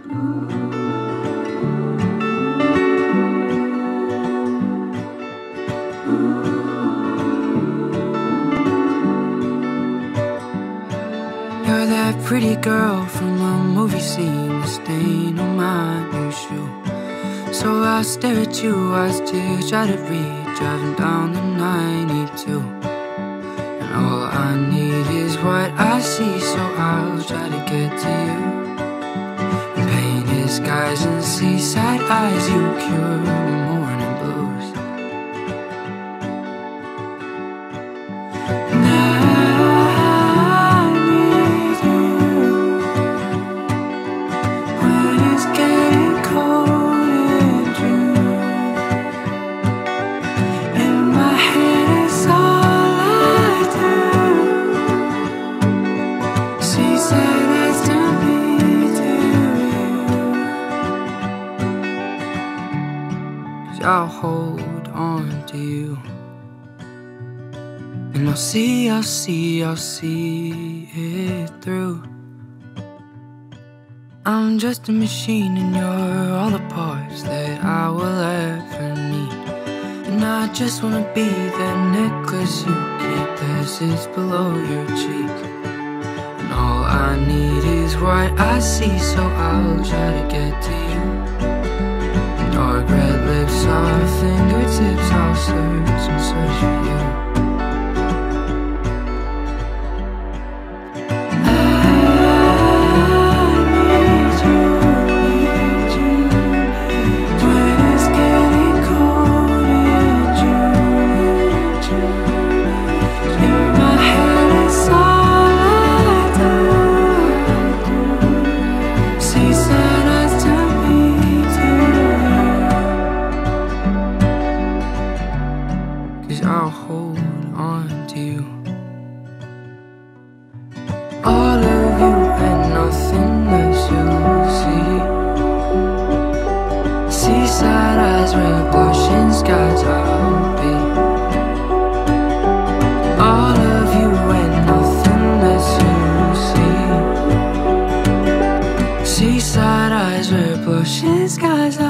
You're that pretty girl from a movie scene, the stain on my new shoe. So I stare at you, I still try to read, driving down the 92. And all I need is what I see, so I'll try to get to you. And painted skies and seaside eyes, you cure the morning blues. And I need you when it's getting cold in June. In my head it's all I do. Seaside eyes turn me to you. 'Cause I'll hold on to you. And I'll see it through. I'm just a machine and you're all the parts that I will ever need. And I just wanna be that necklace you keep that sits below your cheek. And all I need is what I see, so I'll try to get to you. Dark red lips, soft fingertips, I'll search and search for you. I'll hold on to you. All of you and nothing less you'll see. Seaside eyes where blushing skies I'll be. All of you and nothing less you'll see. Seaside eyes where blushing skies